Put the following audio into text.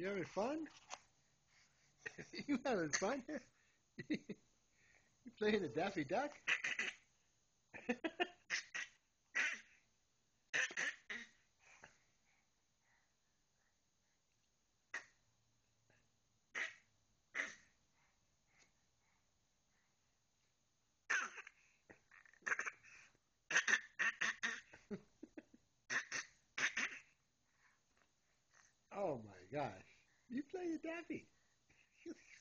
You having fun? You having fun? You playing the Daffy Duck? Oh my gosh. You play the Daffy.